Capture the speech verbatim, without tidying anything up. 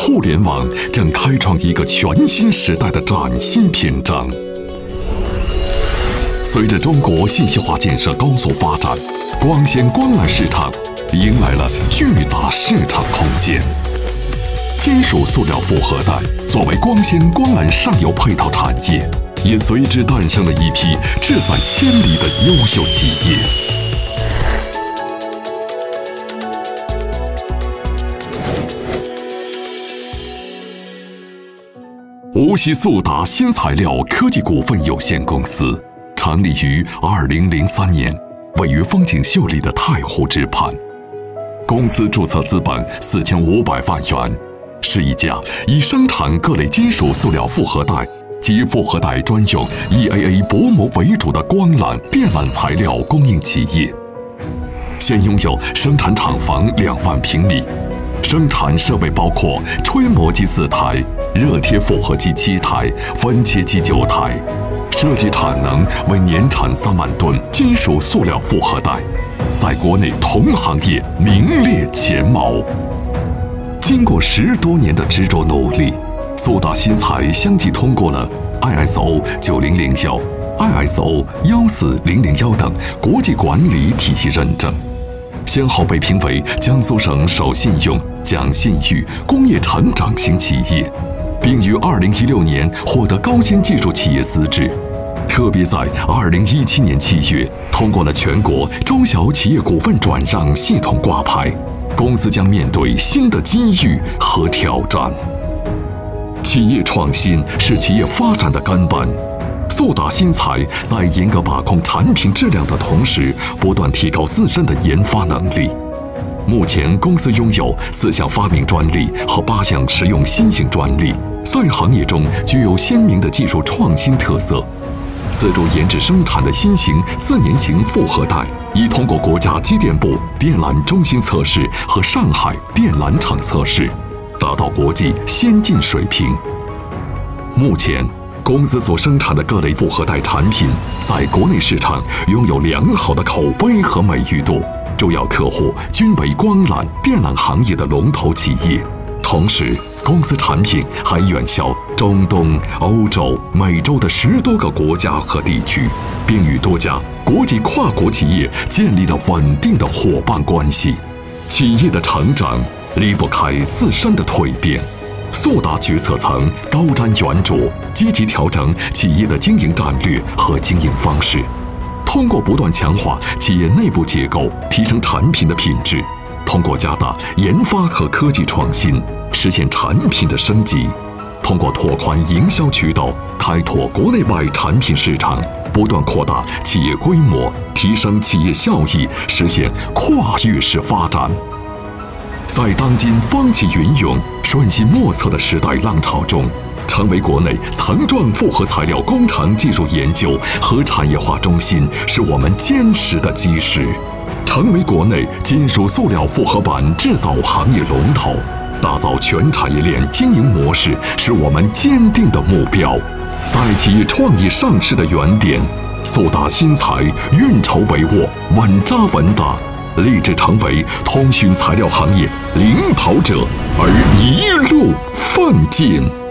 互联网正开创一个全新时代的崭新篇章。随着中国信息化建设高速发展，光纤光缆市场迎来了巨大市场空间。金属塑料复合带作为光纤光缆上游配套产业，也随之诞生了一批志在千里的优秀企业。无锡速达新材料科技股份有限公司成立于二零零三年，位于风景秀丽的太湖之畔。公司注册资本四千五百万元，是一家以生产各类金属塑料复合带及复合带专用 E A A 薄膜为主的光缆电缆材料供应企业。现拥有生产厂房两万平米，生产设备包括吹磨机四台、热贴复合机七台、分切机九台，设计产能为年产三万吨金属塑料复合带，在国内同行业名列前茅。经过十多年的执着努力，速达新材相继通过了 I S O 九零零一、I S O 一四零零一等国际管理体系认证，先后被评为江苏省首信用奖信誉工业成长型企业，并于二零一六年获得高新技术企业资质。特别在二零一七年七月通过了全国中小企业股份转让系统挂牌，公司将面对新的机遇和挑战。企业创新是企业发展的根本。速达新材在严格把控产品质量的同时，不断提高自身的研发能力。目前，公司拥有四项发明专利和八项实用新型专利，在行业中具有鲜明的技术创新特色。自主研制生产的新型自粘型复合带，已通过国家机电部电缆中心测试和上海电缆厂测试，达到国际先进水平。目前，公司所生产的各类复合带产品，在国内市场拥有良好的口碑和美誉度，主要客户均为光缆、电缆行业的龙头企业。同时，公司产品还远销中东、欧洲、美洲的十多个国家和地区，并与多家国际跨国企业建立了稳定的伙伴关系。企业的成长离不开自身的蜕变。速达决策层高瞻远瞩，积极调整企业的经营战略和经营方式，通过不断强化企业内部结构，提升产品的品质，通过加大研发和科技创新，实现产品的升级，通过拓宽营销渠道，开拓国内外产品市场，不断扩大企业规模，提升企业效益，实现跨越式发展。在当今风起云涌、瞬息莫测的时代浪潮中，成为国内层状复合材料工程技术研究和产业化中心，是我们坚实的基石；成为国内金属塑料复合板制造行业龙头，打造全产业链经营模式，是我们坚定的目标。在企业创意上市的原点，速达新材运筹帷幄，稳扎稳打，立志成为通讯材料行业领跑者，而一路奋进。